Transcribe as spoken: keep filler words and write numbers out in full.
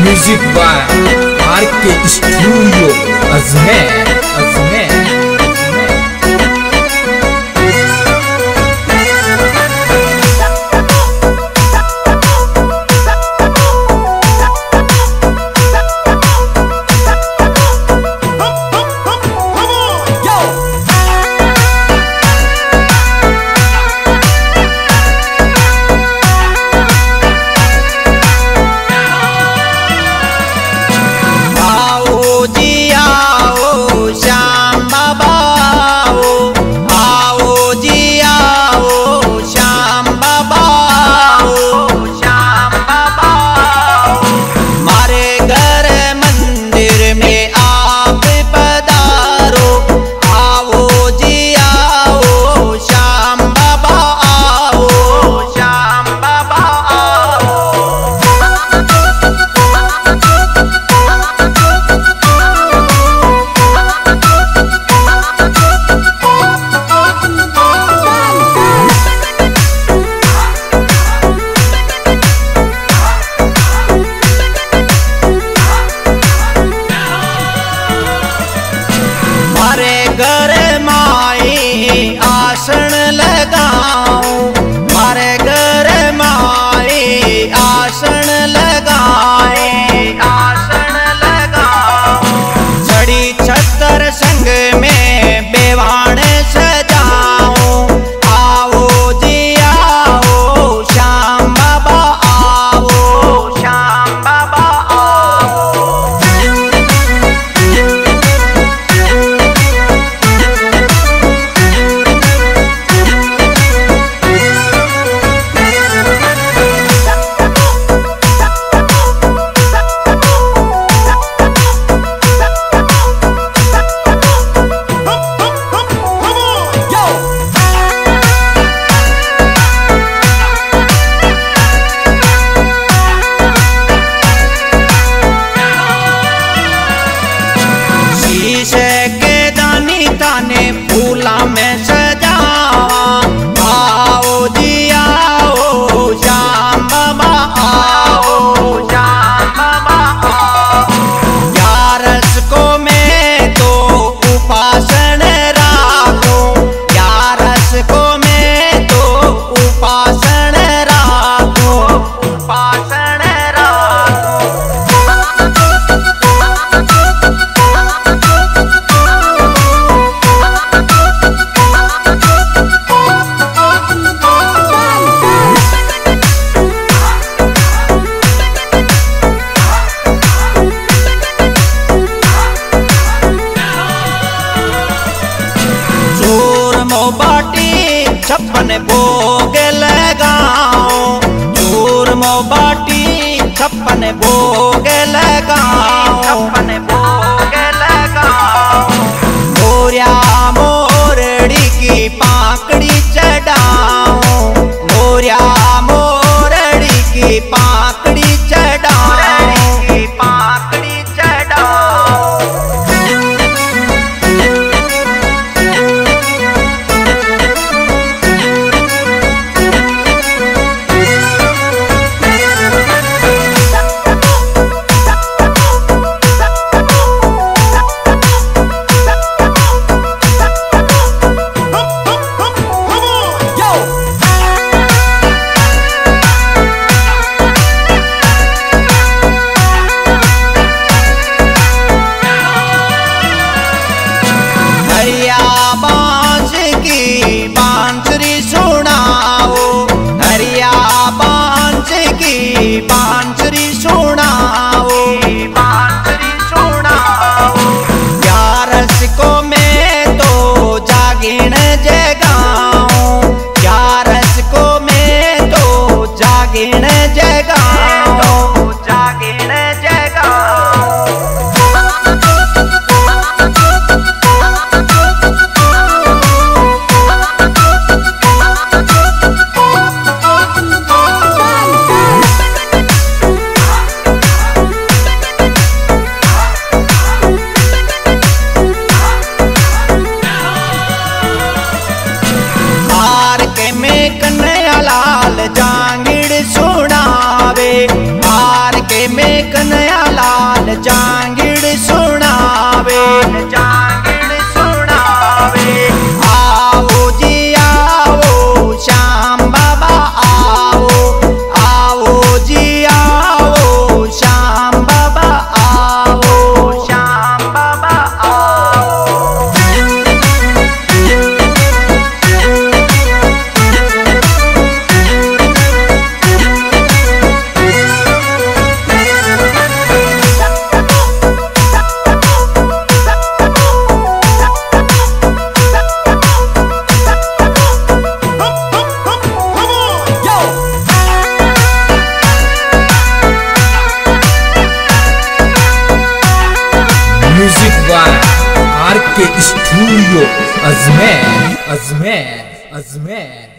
Music by आर के studio Ajmer Ajmer. आसन लगाऊं मारे घर माई आसन लगाए आसन लगाऊं चढ़ी छतर संग में बेवाण सजाऊं। आओ जी आओ श्याम बाबा आओ श्याम बाबा आओ। फूला में सजावा आओ जी आओ श्याम बाबा आओ श्याम बाबा आओ। यारस को मैं तो उपासन राखो यारस को मैं तो उपासन राखो उपासन राखो। बाटी छप्पन भोग लगाओ चूर मोबाटी छप्पन भोग लगाओ छप्पन भोग लगाओ। मोरिया मोरड़ी की पाकड़ी चढ़ाओ मोरिया मोरड़ी की पाकड़ी चढ़ाओ की पाकड़ी चढ़ाओ। जांगिड़ सुनावे जांगिड़ सुनावे। आओ जी आओ श्याम बाबा आओ, आओ जी आओ श्याम बाबा आओ, श्याम बाबा आओ। म्यूजिक बाय आर के स्टूडियो अजमेर अजमेर अजमेर।